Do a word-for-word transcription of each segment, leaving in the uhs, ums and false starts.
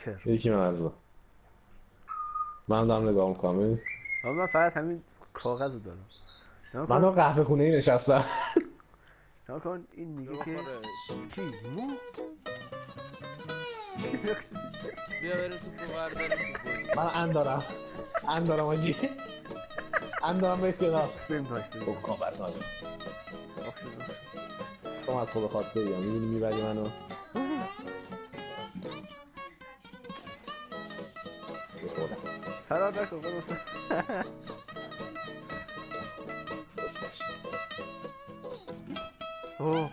جوکر یکی مرزا من دارم نگاه میکنم. من فقط همین کاغذ رو دارم. من رو قهوه خونه ای نشستم. نگاه کن این میگه که کی مو بیا بریم تو برداریم تو من ان دارم ان دارم آجی ان دارم به استیدار بریم باش بریم خب کابر نایم تو از خود خواسته یا میبینی میبری منو فرار نکن برو بستش اوه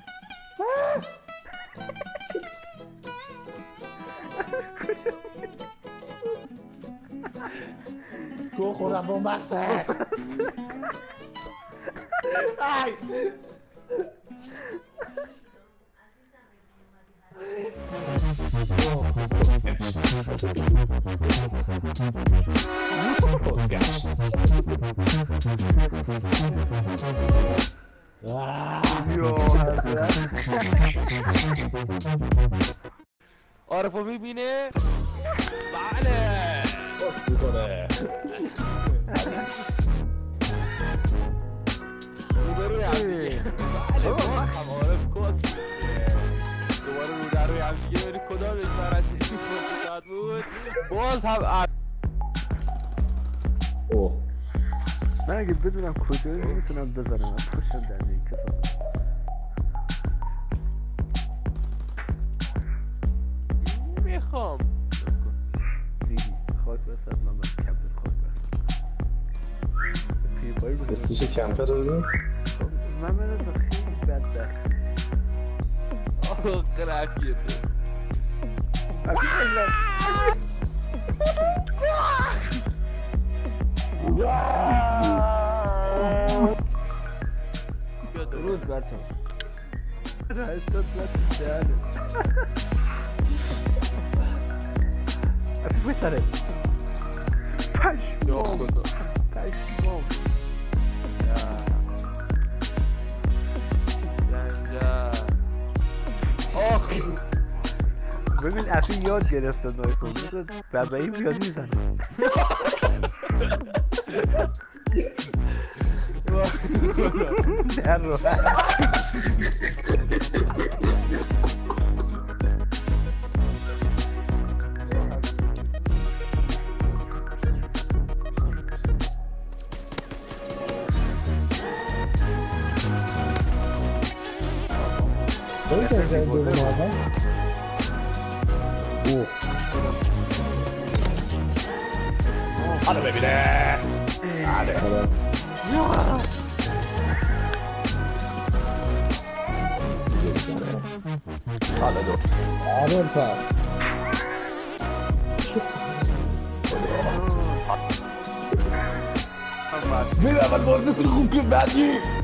گو خورم بومبسته ای پسکش عارفو میبینه؟ بله پسی کنه روبروی هم دیگه بله با هم عارف کس دوباره رو در روی هم دیگه ببینی کدامش فرستی فرصت بود باز هم اوه من اگه بدونم کجایی نمیتونم بزنم از خوشم در این کسا میخوام دیگی خاک بسد من باید کمپر خاک بسد پیپایی بزنم بستیش کمپر رو ببین من من خیلی بد در آه قرفیه تو افی بگلم روز برچم هشتاد لط دهنه افی بسره پشمام پشمام جنجا آخ ببین افی یاد گرفته نایفون مثل ببهی بیاد میزنه در رو بایی چند چند دو ماها اوه حالا ببینه آره حالا دو آره پس میره اول بازتون خوب که بدی